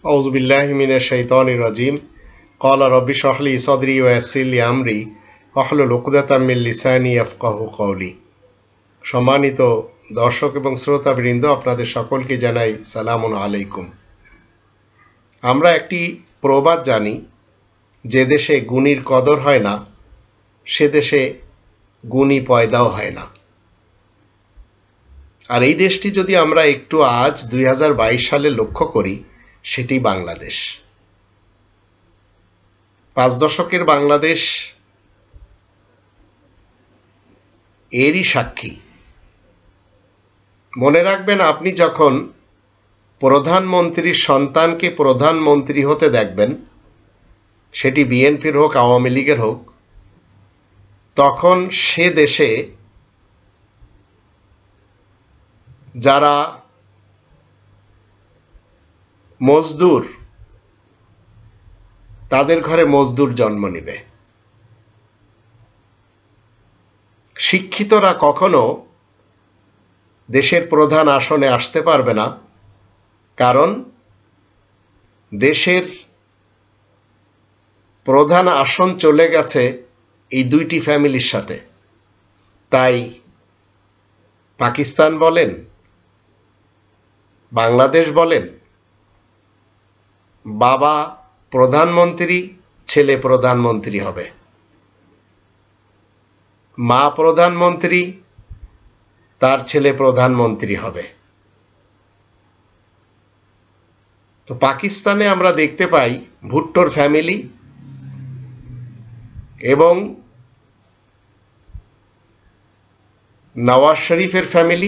أعوذ بالله من الشيطان الرجيم قال رب اشرح لي صدري ويسر لي أمري واحلل عقدة من লিসানি ইয়াফকাহু কওলি। সম্মানিত দর্শক এবং শ্রোতাবৃন্দ, আপনাদের সকলকে জানাই সালামুন আলাইকুম। আমরা একটি প্রবাদ জানি, যে দেশে গুণীর কদর হয় না সে দেশে গুণী পয়দাও হয় না। আর এই দেশটি যদি আমরা একটু আজ 2022 সালে লক্ষ্য করি, সেটি বাংলাদেশ। 5 দশকের বাংলাদেশ এরই সাক্ষী। মনে রাখবেন, আপনি যখন প্রধানমন্ত্রীর সন্তানকে প্রধানমন্ত্রী হতে দেখবেন, সেটি বিএনপির হোক আওয়ামী লীগের হোক, তখন সে দেশে যারা মজদুর, তাদের ঘরে মজদুর জন্ম নিবে। শিক্ষিতরা কখনো দেশের প্রধান আসনে আসতে পারবে না, কারণ দেশের প্রধান আসন চলে গেছে এই দুইটি ফ্যামিলির সাথে। তাই পাকিস্তান বলেন, বাংলাদেশ বলেন, বাবা প্রধানমন্ত্রী, ছেলে প্রধানমন্ত্রী হবে। মা প্রধানমন্ত্রী, তার ছেলে প্রধানমন্ত্রী হবে। তো পাকিস্তানে আমরা দেখতে পাই ভুট্টোর ফ্যামিলি এবং নওয়াজ শরীফের ফ্যামিলি,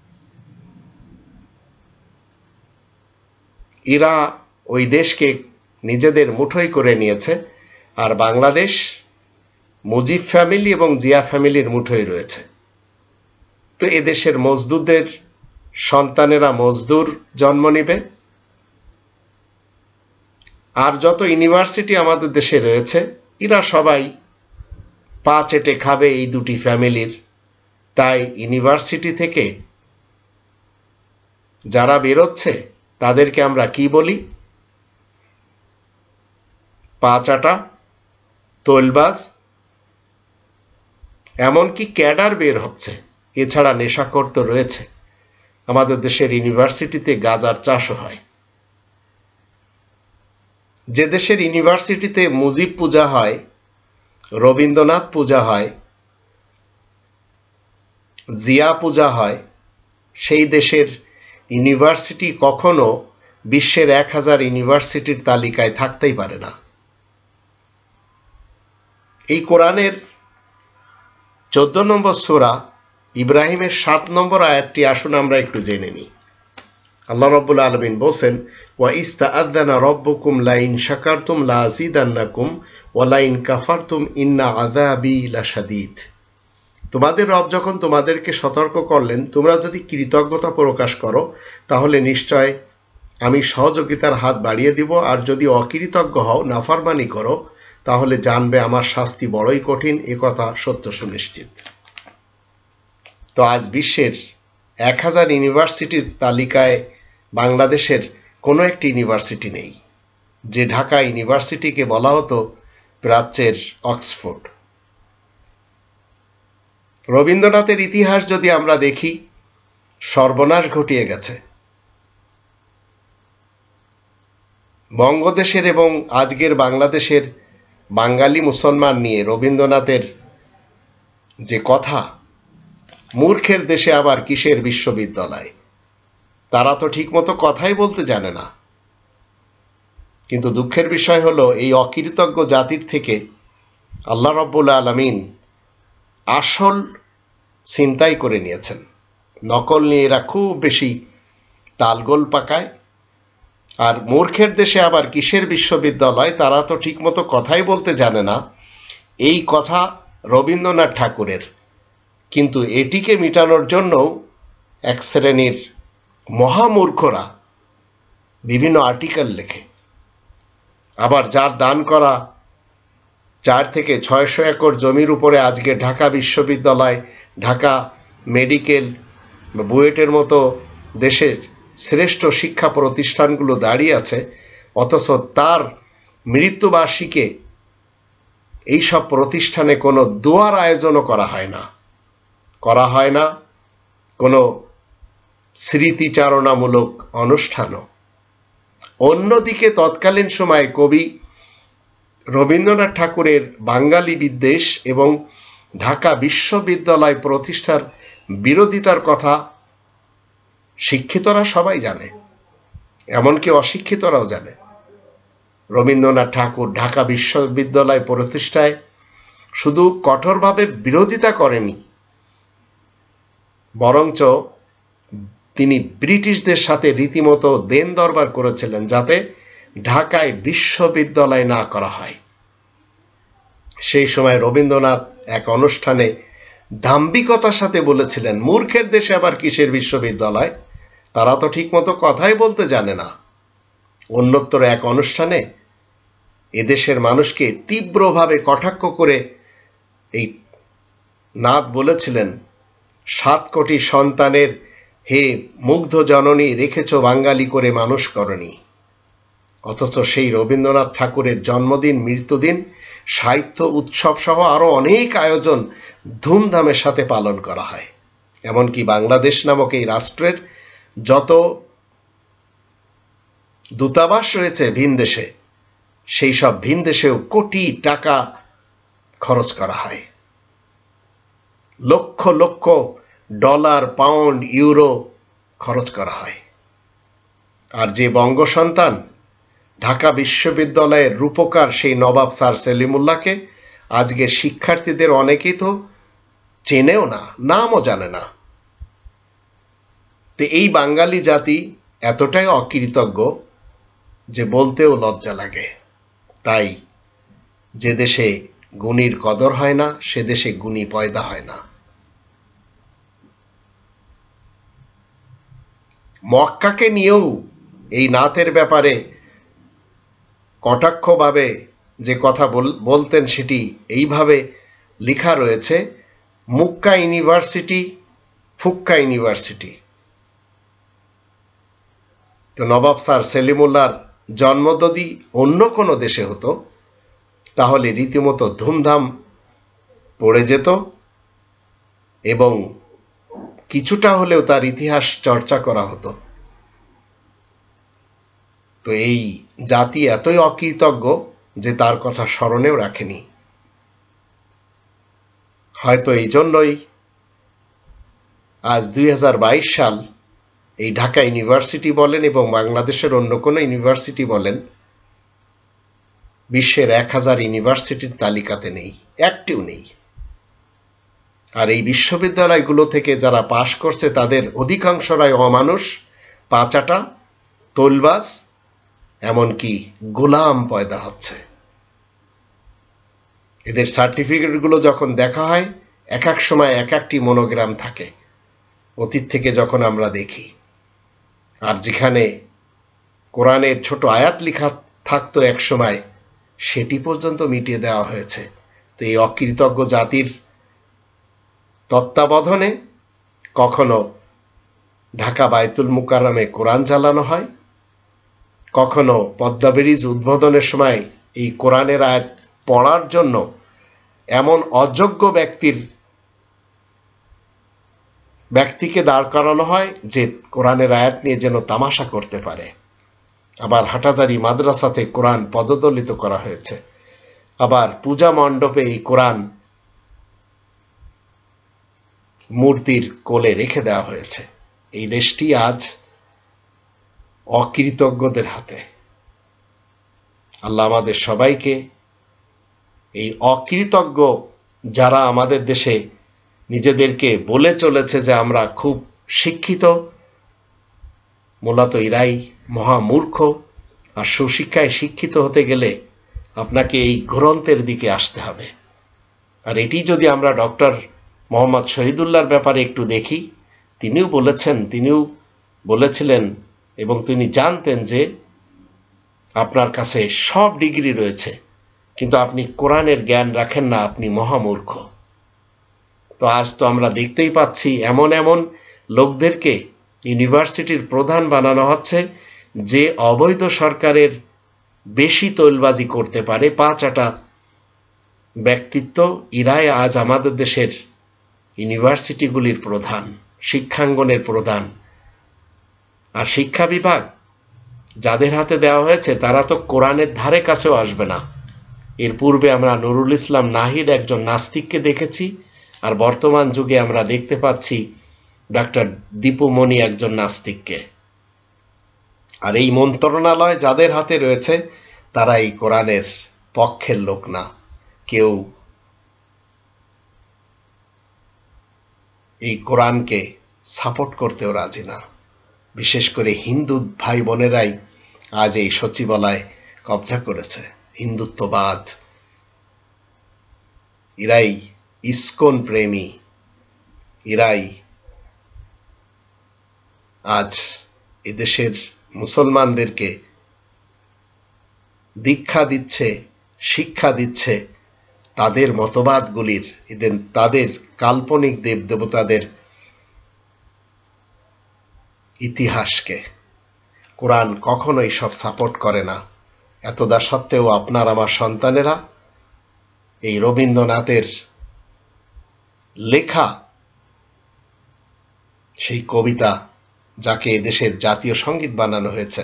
এরা ওই দেশকে নিজেদের মুঠোয় করে নিয়েছে। আর বাংলাদেশ মুজিব ফ্যামিলি এবং জিয়া ফ্যামিলির মুঠোয় রয়েছে। তো এদেশের মজদুরদের সন্তানেরা মজদুর জন্ম নিবে। আর যত ইউনিভার্সিটি আমাদের দেশে রয়েছে, এরা সবাই পা চেটে খাবে এই দুটি ফ্যামিলির। তাই ইউনিভার্সিটি থেকে যারা বেরোচ্ছে তাদেরকে আমরা কি বলি? পা চাটা, তোলবাজ। এমনকি ক্যাডার বের হচ্ছে। এছাড়া নেশাখোর তো রয়েছে। আমাদের দেশের ইউনিভার্সিটিতে গাঁজার চাষও হয়। যে দেশের ইউনিভার্সিটিতে মুজিব পূজা হয়, রবীন্দ্রনাথ পূজা হয়, জিয়া পূজা হয়, সেই দেশের ইউনিভার্সিটি কখনো বিশ্বের 1000 ইউনিভার্সিটির তালিকায় থাকতেই পারে না। এই কোরআনের 14 নম্বর সূরা ইব্রাহিমের 7 নম্বর আয়াতটি আসুন আমরা একটু জেনে নিই। আল্লাহ রাব্বুল আলামিন বলেন, ওয়া ইস্তাআযানা রাব্বুকুম লাইন শাকারতুম লাযিদান্নাকুম ওয়া লাইন কাফারতুম ইন্না আযাবি লাশাদীদ। তোমাদের রব যখন তোমাদেরকে সতর্ক করলেন, তোমরা যদি কৃতজ্ঞতা প্রকাশ করো তাহলে নিশ্চয় আমি সহযোগিতার হাত বাড়িয়ে দিব, আর যদি অকৃতজ্ঞ হও, নাফরমানি করো, তাহলে জানবে আমার শাস্তি বড়ই কঠিন। এ কথা সত্য সুনিশ্চিত। তো আজ বিশ্বের 1000 ইউনিভার্সিটির তালিকায় বাংলাদেশের কোনো একটি ইউনিভার্সিটি নেই। যে ঢাকা ইউনিভার্সিটিকে বলা হতো প্রাচ্যের অক্সফোর্ড। রবীন্দ্রনাথের ইতিহাস যদি আমরা দেখি, সর্বনাশ ঘটিয়ে গেছে। বঙ্গদেশের এবং আজকের বাংলাদেশের বাঙালি মুসলমান নিয়ে রবীন্দ্রনাথের যে কথা, মূর্খের দেশে আবার কিসের বিশ্ববিদ্যালয়, তারা তো ঠিকমতো কথাই বলতে জানে না। কিন্তু দুঃখের বিষয় হলো, এই অকৃতজ্ঞ জাতির থেকে আল্লাহ রাব্বুল আলামিন আসল ছিনতাই করে নিয়েছেন। নকল নিয়ে এরা খুব বেশি তালগোল পাকায়। আর মূর্খের দেশে আবার কিসের বিশ্ববিদ্যালয়, তারা তো ঠিকমতো কথাই বলতে জানে না। এই কথা রবীন্দ্রনাথ ঠাকুরের। কিন্তু এটিকে মিটানোর জন্যও এক শ্রেণীর মহামূর্খরা বিভিন্ন আর্টিকেল লেখে। আবার যার দান করা 4 থেকে 600 একর জমির উপরে আজকে ঢাকা বিশ্ববিদ্যালয়, ঢাকা মেডিকেল, বুয়েটের মতো দেশের শ্রেষ্ঠ শিক্ষা প্রতিষ্ঠানগুলো দাঁড়িয়ে আছে, অথচ তার মৃত্যুবার্ষিকে এইসব প্রতিষ্ঠানে কোনো দোয়ার আয়োজনও করা হয় না কোনো স্মৃতিচারণামূলক অনুষ্ঠানও। অন্যদিকে তৎকালীন সময়ে কবি রবীন্দ্রনাথ ঠাকুরের বাঙালি বিদ্বেষ এবং ঢাকা বিশ্ববিদ্যালয় প্রতিষ্ঠার বিরোধিতার কথা শিক্ষিতরা সবাই জানে, এমনকি অশিক্ষিতরাও জানে। রবীন্দ্রনাথ ঠাকুর ঢাকা বিশ্ববিদ্যালয় প্রতিষ্ঠায় শুধু কঠোরভাবে বিরোধিতা করেনি, বরঞ্চ তিনি ব্রিটিশদের সাথে রীতিমতো দেন দরবার করেছিলেন যাতে ঢাকায় বিশ্ববিদ্যালয় না করা হয়। সেই সময় রবীন্দ্রনাথ এক অনুষ্ঠানে দাম্ভিকতার সাথে বলেছিলেন, মূর্খের দেশে আবার কিসের বিশ্ববিদ্যালয়, তারা তো ঠিকমতো কথাই বলতে জানে না। অন্যত্র এক অনুষ্ঠানে এদেশের মানুষকে তীব্রভাবে কটাক্ষ করে এই নাথ বলেছিলেন, 7 কোটি সন্তানের হে মুগ্ধ জননী রেখেছ বাঙালি করে মানুষ করনি। অথচ সেই রবীন্দ্রনাথ ঠাকুরের জন্মদিন, মৃত্যুদিন, সাহিত্য উৎসব সহ আরো অনেক আয়োজন ধুমধামের সাথে পালন করা হয়। এমনকি বাংলাদেশ নামক এই রাষ্ট্রের যত দূতাবাস রয়েছে ভিন দেশে, সেই সব ভিন দেশেও কোটি টাকা খরচ করা হয়, lakh lakh dollar, pound, euro খরচ করা হয়। আর যে বঙ্গ সন্তান ঢাকা বিশ্ববিদ্যালয়ের রূপকার সেই নবাব স্যার সলিমুল্লাহকে আজকে শিক্ষার্থীদের অনেকেই তো চেনেও না, নামও জানে না। তো এই বাঙালি জাতি এতটাই অকৃতজ্ঞ যে বলতেও লজ্জা লাগে। তাই যে দেশে গুণীর কদর হয় না, সে দেশে গুণী পয়দা হয় না। মক্কাকে নিয়েও এই নাথের ব্যাপারে কটাক্ষভাবে যে কথা বলতেন সেটি এইভাবে লেখা রয়েছে, মুক্কা ইউনিভার্সিটি ফুক্কা ইউনিভার্সিটি। তো নবাব স্যার সলিমুল্লাহর জন্ম যদি অন্য কোনো দেশে হতো তাহলে রীতিমতো ধুমধাম পড়ে যেত এবং কিছুটা হলেও তার ইতিহাস চর্চা করা হতো। তো এই জাতি এতই অকৃতজ্ঞ যে তার কথা স্মরণেও রাখেনি। হয়তো এই জন্যই আজ 2022 সাল এই ঢাকা ইউনিভার্সিটি বলেন এবং বাংলাদেশের অন্য কোনো ইউনিভার্সিটি বলেন, বিশ্বের 1000 ইউনিভার্সিটির তালিকাতে নেই, একটিও নেই। আর এই বিশ্ববিদ্যালয়গুলো থেকে যারা পাশ করছে তাদের অধিকাংশরাই অমানুষ, পাচাটা, তোলবাজ, এমনকি গোলাম পয়দা হচ্ছে। এদের সার্টিফিকেটগুলো যখন দেখা হয় এক এক সময় এক একটি মনোগ্রাম থাকে, অতীত থেকে যখন আমরা দেখি। আর যেখানে কোরআনের ছোট আয়াত লেখা থাকতো এক সময়, সেটি পর্যন্ত মিটিয়ে দেওয়া হয়েছে। তো এই অকৃতজ্ঞ জাতির তত্ত্বাবধানে কখনো ঢাকা বায়তুল মুকাররমে কোরআন চালানো হয়, কখনো পদ্মা ব্রিজ উদ্বোধনের সময় এই কোরআনের আয়াত পড়ার জন্য এমন অযোগ্য ব্যক্তিকে দাঁড় করানো হয় যে কোরআনের আয়াত নিয়ে যেন তামাশা করতে পারে। আবার হাটাজারি মাদ্রাসাতে কোরআন পদদলিত করা হয়েছে, আবার পূজা মণ্ডপে এই কোরআন মূর্তির কোলে রেখে দেওয়া হয়েছে। এই দেশটি আজ অকৃতজ্ঞদের হাতে। আল্লাহ আমাদের সবাইকে এই অকৃতজ্ঞ যারা আমাদের দেশে নিজেদেরকে বলে চলেছে যে আমরা খুব শিক্ষিত, মূলত এরাই মহামূর্খ। আর সুশিক্ষায় শিক্ষিত হতে গেলে আপনাকে এই গ্রন্থের দিকে আসতে হবে। আর এটি যদি আমরা ডক্টর মোহাম্মদ শহীদুল্লাহর ব্যাপারে একটু দেখি, তিনিও বলেছিলেন এবং তিনি জানতেন যে আপনার কাছে সব ডিগ্রি রয়েছে, কিন্তু আপনি কোরআনের জ্ঞান রাখেন না, আপনি মহামূর্খ। তো আজ তো আমরা দেখতেই পাচ্ছি এমন এমন লোকদেরকে ইউনিভার্সিটির প্রধান বানানো হচ্ছে যে অবৈধ সরকারের বেশি তৈলবাজি করতে পারে, পা চাটা ব্যক্তিত্ব, এরাই আজ আমাদের দেশের ইউনিভার্সিটিগুলির প্রধান, শিক্ষাঙ্গনের প্রধান। আর শিক্ষা বিভাগ যাদের হাতে দেওয়া হয়েছে তারা তো কোরআনের ধারে কাছেও আসবে না। এর পূর্বে আমরা নুরুল ইসলাম নাহিদ একজন নাস্তিককে দেখেছি, আর বর্তমান যুগে আমরা দেখতে পাচ্ছি ডক্টর দীপু মনি একজন নাস্তিককে। আর এই মন্ত্রণালয় যাদের হাতে রয়েছে তারা এই কোরআনের পক্ষের লোক না, কেউ এই কোরআনকে সাপোর্ট করতেও রাজি না। বিশেষ করে হিন্দু ভাই বোনেরাই আজ এই সচিবালয় কবজা করেছে। হিন্দুত্ববাদ, এরাই ইসকন প্রেমী, এরাই আজ এদেশের মুসলমানদেরকে দীক্ষা দিচ্ছে, শিক্ষা দিচ্ছে তাদের মতবাদগুলির, তাদের কাল্পনিক দেবদেবতাদের ইতিহাসকে। কোরআন কখনোই সব সাপোর্ট করে না। এতদা সত্ত্বেও আপনার আমার সন্তানেরা এই রবীন্দ্রনাথের লেখা সেই কবিতা, যাকে এদেশের জাতীয় সঙ্গীত বানানো হয়েছে,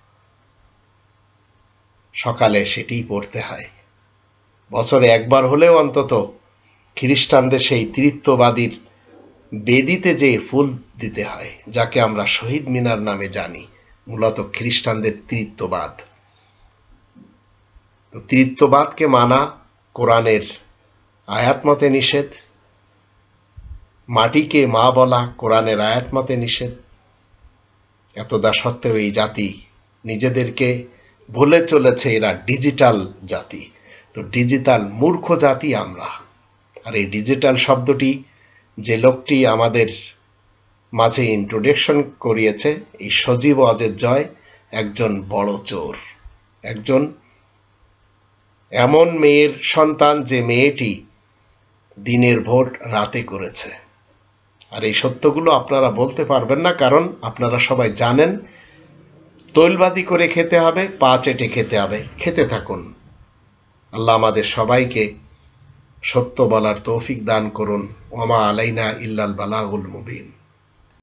সকালে সেটিই পড়তে হয়। বছরে একবার হলেও অন্তত খ্রিস্টানদের সেই ত্রিত্ববাদীর বেদিতে যে ফুল দিতে হয়, যাকে আমরা শহীদ মিনার নামে জানি, মূলত খ্রিস্টানদের ত্রিত্ববাদ। ত্রিত্ববাদকে মানা কোরআনের আয়াত মতে নিষেধ, মাটিকে মা বলা কোরআনের আয়াত মতে নিষেধ। এতদা সত্ত্বেও এই জাতি নিজেদেরকে ভুলে চলেছে, এরা ডিজিটাল জাতি। তো ডিজিটাল মূর্খ জাতি আমরা। আর এই ডিজিটাল শব্দটি যে লোকটি আমাদের মাঝে ইন্ট্রোডাকশন করিয়েছে, এই সজীব অজের জয়, একজন বড় চোর, একজন এমন মেয়ের সন্তান যে মেয়েটি দিনের ভোট রাতে করেছে। আর এই সত্যগুলো আপনারা বলতে পারবেন না, কারণ আপনারা সবাই জানেন তৈলবাজি করে খেতে হবে, পা চেটে খেতে হবে। খেতে থাকুন। আল্লাহ আমাদের সবাইকে সত্য বলার তৌফিক দান করুন। ওমা আলাইনা ইল্লাল বালাগুল মুবিন।